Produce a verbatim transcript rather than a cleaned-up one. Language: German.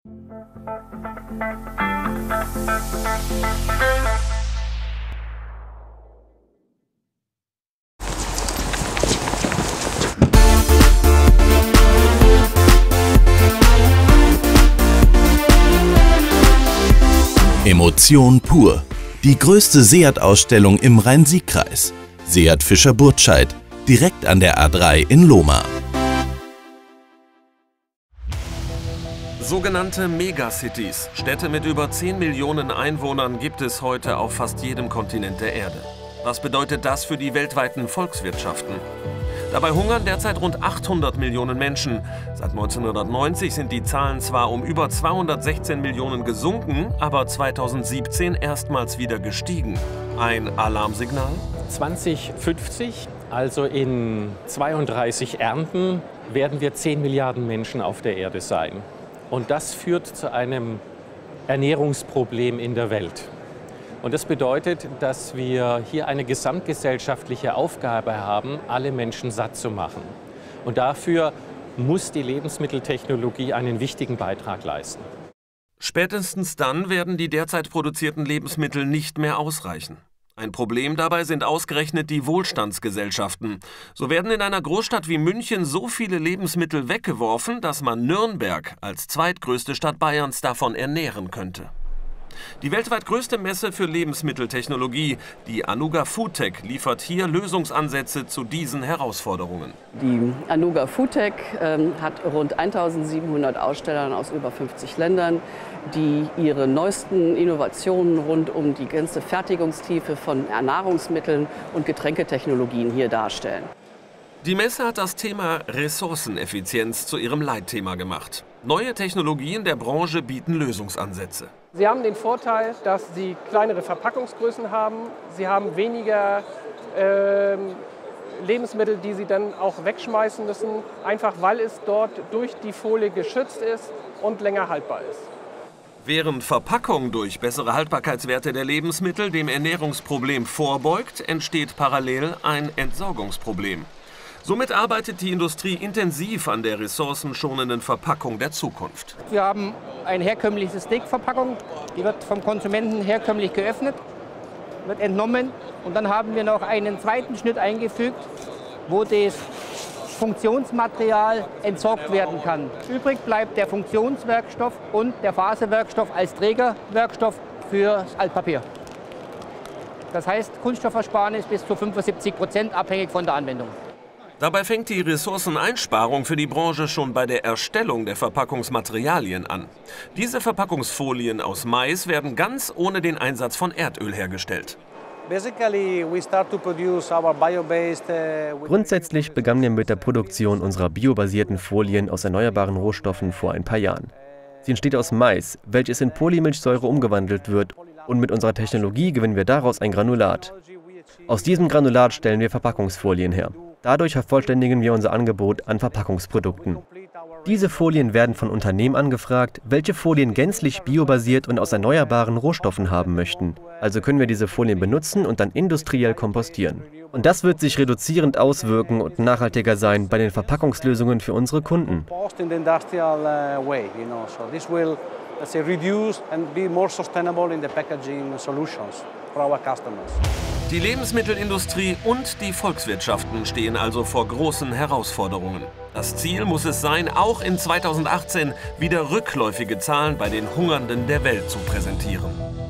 Emotion pur. Die größte SEAT-Ausstellung im Rhein-Sieg-Kreis. SEAT Fischer-Burtscheid, direkt an der A drei in Lohmar. Sogenannte Megacities, Städte mit über zehn Millionen Einwohnern, gibt es heute auf fast jedem Kontinent der Erde. Was bedeutet das für die weltweiten Volkswirtschaften? Dabei hungern derzeit rund achthundert Millionen Menschen. Seit neunzehnhundertneunzig sind die Zahlen zwar um über zweihundertsechzehn Millionen gesunken, aber zweitausendsiebzehn erstmals wieder gestiegen. Ein Alarmsignal? zweitausendfünfzig, also in zweiunddreißig Ernten, werden wir zehn Milliarden Menschen auf der Erde sein. Und das führt zu einem Ernährungsproblem in der Welt. Und das bedeutet, dass wir hier eine gesamtgesellschaftliche Aufgabe haben, alle Menschen satt zu machen. Und dafür muss die Lebensmitteltechnologie einen wichtigen Beitrag leisten. Spätestens dann werden die derzeit produzierten Lebensmittel nicht mehr ausreichen. Ein Problem dabei sind ausgerechnet die Wohlstandsgesellschaften. So werden in einer Großstadt wie München so viele Lebensmittel weggeworfen, dass man Nürnberg als zweitgrößte Stadt Bayerns davon ernähren könnte. Die weltweit größte Messe für Lebensmitteltechnologie, die Anuga FoodTec, liefert hier Lösungsansätze zu diesen Herausforderungen. Die Anuga FoodTec ähm, hat rund eintausendsiebenhundert Aussteller aus über fünfzig Ländern, die ihre neuesten Innovationen rund um die ganze Fertigungstiefe von Nahrungsmitteln und Getränketechnologien hier darstellen. Die Messe hat das Thema Ressourceneffizienz zu ihrem Leitthema gemacht. Neue Technologien der Branche bieten Lösungsansätze. Sie haben den Vorteil, dass Sie kleinere Verpackungsgrößen haben. Sie haben weniger äh, Lebensmittel, die Sie dann auch wegschmeißen müssen, einfach weil es dort durch die Folie geschützt ist und länger haltbar ist. Während Verpackung durch bessere Haltbarkeitswerte der Lebensmittel dem Ernährungsproblem vorbeugt, entsteht parallel ein Entsorgungsproblem. Somit arbeitet die Industrie intensiv an der ressourcenschonenden Verpackung der Zukunft. Wir haben eine herkömmliche Steakverpackung, die wird vom Konsumenten herkömmlich geöffnet, wird entnommen und dann haben wir noch einen zweiten Schnitt eingefügt, wo das Funktionsmaterial entsorgt werden kann. Übrig bleibt der Funktionswerkstoff und der Faserwerkstoff als Trägerwerkstoff für Altpapier. Das heißt, Kunststoffversparnis bis zu fünfundsiebzig Prozent abhängig von der Anwendung. Dabei fängt die Ressourceneinsparung für die Branche schon bei der Erstellung der Verpackungsmaterialien an. Diese Verpackungsfolien aus Mais werden ganz ohne den Einsatz von Erdöl hergestellt. Grundsätzlich begannen wir mit der Produktion unserer biobasierten Folien aus erneuerbaren Rohstoffen vor ein paar Jahren. Sie entsteht aus Mais, welches in Polymilchsäure umgewandelt wird, und mit unserer Technologie gewinnen wir daraus ein Granulat. Aus diesem Granulat stellen wir Verpackungsfolien her. Dadurch vervollständigen wir unser Angebot an Verpackungsprodukten. Diese Folien werden von Unternehmen angefragt, welche Folien gänzlich biobasiert und aus erneuerbaren Rohstoffen haben möchten. Also können wir diese Folien benutzen und dann industriell kompostieren. Und das wird sich reduzierend auswirken und nachhaltiger sein bei den Verpackungslösungen für unsere Kunden. Die Lebensmittelindustrie und die Volkswirtschaften stehen also vor großen Herausforderungen. Das Ziel muss es sein, auch in zweitausendachtzehn wieder rückläufige Zahlen bei den Hungernden der Welt zu präsentieren.